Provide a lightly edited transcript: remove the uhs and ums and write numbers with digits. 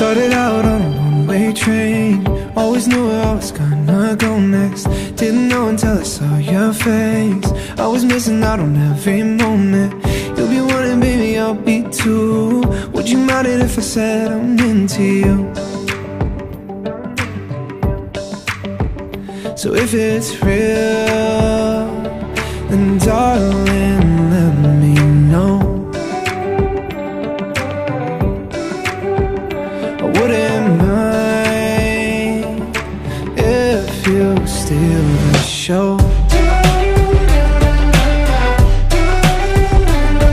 Started out on a one-way train, always knew where I was gonna go next. Didn't know until I saw your face. I was missing out on every moment. You'll be one and baby, I'll be two. Would you mind it if I said I'm into you? So if it's real, then darling,